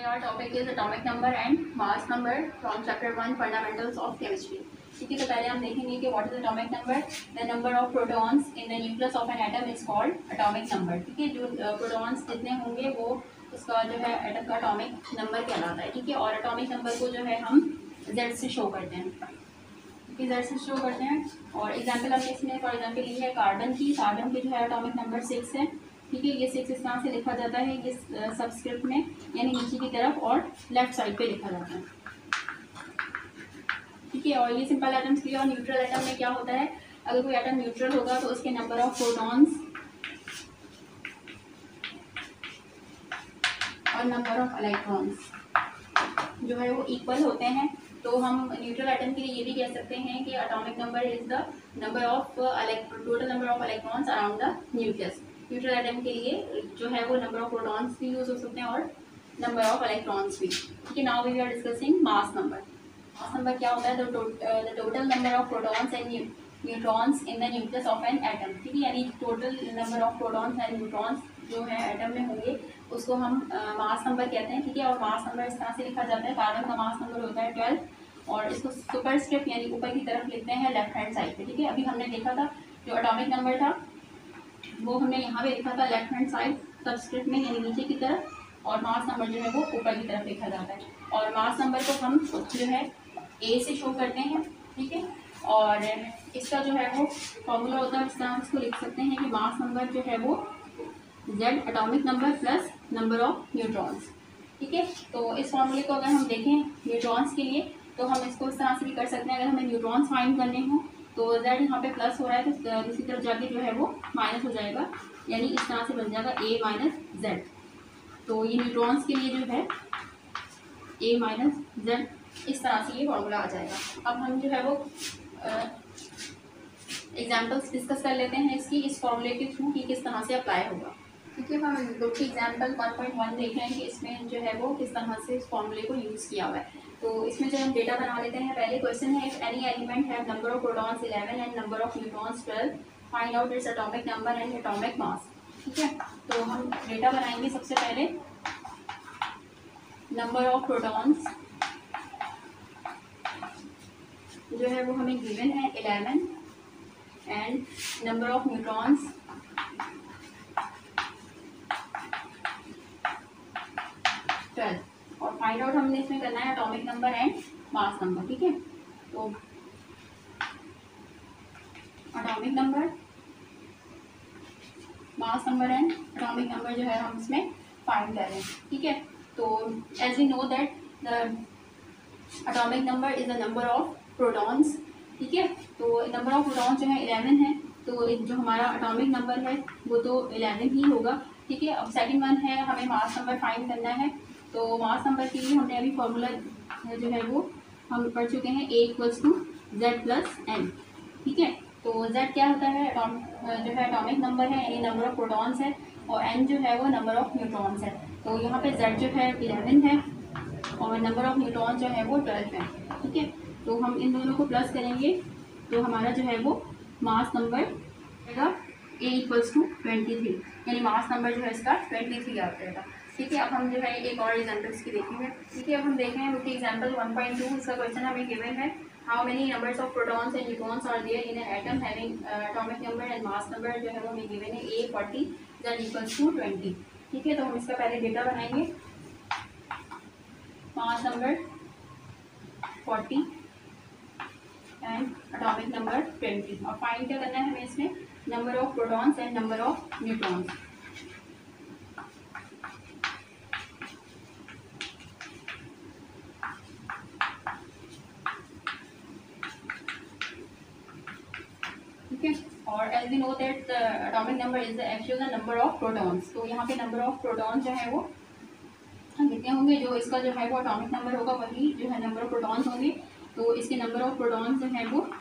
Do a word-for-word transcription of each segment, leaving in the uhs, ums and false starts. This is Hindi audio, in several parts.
Today our topic is atomic number and mass number from chapter one fundamentals of chemistry. ठीक है, तो पहले हम देखेंगे कि what is atomic number. The number of protons in the nucleus of an atom is called atomic number. ठीक है, जो protons जितने होंगे वो उसका जो है एटम का atomic number कहलाता है. ठीक है, और atomic number को जो है हम Z से शो करते हैं. ठीक है, Z से शो करते हैं. और एग्जाम्पल हमने इसमें फॉर एग्जाम्पल ली है कार्बन की. कार्बन के जो है atomic number सिक्स है. ठीक है, ये सिक्स इस तरह से लिखा जाता है, ये सबस्क्रिप्ट में यानी नीचे की तरफ और लेफ्ट साइड पे लिखा जाता है. ठीक है, और ये सिंपल एटम्स के लिए. और न्यूट्रल एटम में क्या होता है, अगर कोई एटम न्यूट्रल होगा तो उसके नंबर ऑफ प्रोटॉन्स और नंबर ऑफ इलेक्ट्रॉन्स जो है वो इक्वल होते हैं. तो हम न्यूट्रल एटम के लिए ये भी कह सकते हैं कि atomic number is the number of total number of electrons around the nucleus. Neutral atom के लिए जो है वो नंबर ऑफ प्रोटॉन्स भी यूज हो सकते हैं और नंबर ऑफ इलेक्ट्रॉन्स भी. ठीक है, now we are discussing mass number. Mass number क्या होता है, the total number of protons and neutrons in the nucleus of an atom. ठीक है, यानी total number of protons and neutrons जो है एटम में होंगे उसको हम मास नंबर कहते हैं. ठीक है, और मास नंबर इस तरह से लिखा जाता है. कार्बन का मास नंबर होता है ट्वेल्व और इसको सुपरस्क्रिप्ट यानी ऊपर की तरफ लिखते हैं लेफ्ट हैंड साइड पे. ठीक है, अभी हमने देखा था जो एटॉमिक नंबर था वो हमने यहाँ पे लिखा था लेफ्ट हैंड साइड सबस्क्रिप्ट में यानी नीचे की तरफ, और मास नंबर जो है वो ऊपर की तरफ लिखा जाता है. और मास नंबर को हम जो है ए से शो करते हैं. ठीक है, और इसका जो है वो फॉर्मूला होता है, इस तरह इसको लिख सकते हैं कि मास नंबर जो है वो Z atomic number plus number of neutrons. ठीक है, तो इस फॉर्मूले को अगर हम देखें न्यूट्रॉन्स के लिए तो हम इसको इस तरह से भी कर सकते हैं. अगर हमें न्यूट्रॉन्स फाइंड करने हों तो जेड यहाँ पे प्लस हो रहा है तो दूसरी तरफ जाके जो है वो माइनस हो जाएगा, यानी इस तरह से बन जाएगा ए माइनस जेड. तो ये न्यूट्रॉन्स के लिए जो है ए माइनस जेड इस तरह से ये फॉर्मूला आ जाएगा. अब हम जो है वो एग्जाम्पल्स डिस्कस कर लेते हैं इसकी, इस फॉर्मूले के थ्रू कि किस तरह से अप्लाई होगा. ठीक है, हम लोग की एग्जाम्पल वन पॉइंट वन देख रहे हैं कि इसमें जो है वो किस तरह से इस फॉर्मूले को यूज़ किया हुआ है. तो इसमें जो हम डेटा बना लेते हैं. पहले क्वेश्चन है, if any element have number of protons eleven and number of neutrons twelve, find out its atomic number and atomic mass. ठीक है, तो हम डेटा बनाएंगे. सबसे पहले नंबर ऑफ प्रोटॉन्स जो है वो हमें गिवन है eleven and number of neutrons twelve, और फाइंड आउट हमने इसमें करना है atomic number and mass number. ठीक है, तो atomic number, mass number and atomic number जो है हम इसमें फाइंड कर रहे हैं. ठीक है, तो as we know that the atomic number is the number of protons. ठीक है, तो नंबर ऑफ प्रोटॉन्स जो है इलेवन है, तो जो हमारा एटॉमिक नंबर है वो तो इलेवन ही होगा. ठीक है, अब सेकंड वन है हमें मास नंबर फाइंड करना है. तो मास नंबर के लिए हमने अभी फॉर्मूला जो है वो हम पढ़ चुके हैं, A equals to Z plus N. ठीक है, तो जेड क्या होता है, जो है एटॉमिक नंबर है यानी नंबर ऑफ प्रोटॉन्स है, और एन जो है वो नंबर ऑफ न्यूट्रॉन्स है. तो यहाँ पे जेड जो है इलेवन है और नंबर ऑफ न्यूट्रॉन्स जो है वो ट्वेल्व है. ठीक है, तो हम इन दोनों को प्लस करेंगे तो हमारा जो है वो मास नंबर आएगा A equals to twenty three, यानी मास नंबर जो है इसका ट्वेंटी थ्री आ जाएगा. ठीक है, अब हम जो है एक और एग्जाम्पल्स की देखेंगे. ठीक है, अब हम देखें हैं कि एग्जाम्पल वन पॉइंट टू, इसका क्वेश्चन हमें गिवन है, how many numbers of protons and neutrons are there in an atom having atomic number and mass number जो है वो हमें गिवन है A forty Z equals to twenty. ठीक है, तो हम इसका पहले डेटा बनाएंगे. Mass number forty and atomic number twenty, और फाइंड क्या करना है हमें इसमें, number of protons and number of neutrons. ठीक है, और as we know that atomic number is the actual number of protons. तो यहाँ पे नंबर ऑफ प्रोटॉन्स जो है वो कितने होंगे, जो इसका जो है वो एटॉमिक नंबर होगा वही जो है नंबर ऑफ प्रोटॉन्स होंगे. तो इसके नंबर ऑफ प्रोटॉन्स जो है वो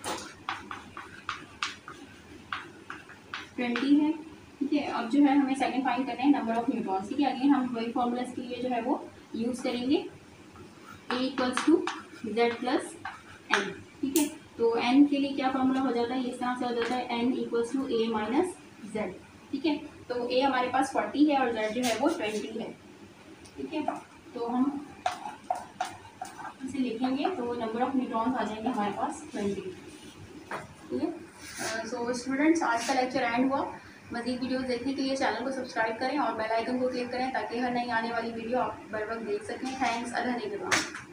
ट्वेंटी है. ठीक है, अब जो है हमें सेकंड फाइंड करना है नंबर ऑफ न्यूट्रॉन्स. ठीक है, अगेन हम वही फॉर्मूलाज के लिए जो है वो यूज़ करेंगे, A equals to Z plus N. ठीक है, तो एन के लिए क्या फॉर्मूला हो जाता है, इस तरह से हो जाता है N equals to A minus Z. ठीक है, तो ए हमारे पास फोर्टी है और जेड जो है वो ट्वेंटी है. ठीक है, तो हम इसे लिखेंगे तो नंबर ऑफ न्यूट्रॉन्स आ जाएंगे हमारे पास ट्वेंटी। ठीक है, सो स्टूडेंट्स आज का लेक्चर एंड हुआ। मज़ीद वीडियोस देखने के लिए चैनल को सब्सक्राइब करें और बेल आइकन को क्लिक करें ताकि हर नई आने वाली वीडियो आप बर वक्त देख सकें। थैंक्स, अल्लाह ने